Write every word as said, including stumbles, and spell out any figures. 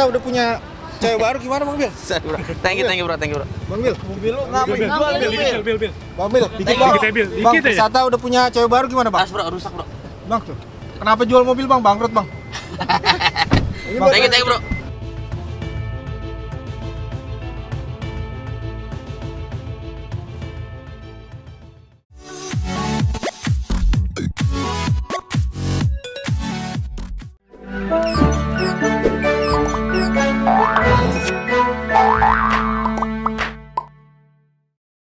udah punya cewek baru gimana Bang Bil? Thank you, thank you bro, thank you bro. Bang Bil, Mobil lu ngapain jual Bil, Bil? Bil, Bil, Bil. Bang Bil, dikit Thank Bang. you, Dikit ya, Bil. Bang, Dikit aja. Sata udah punya cewek baru gimana Bang? As bro, rusak bro. Bang tuh. Kenapa jual mobil Bang? Bangkrut Bang. Thank you, thank you bro.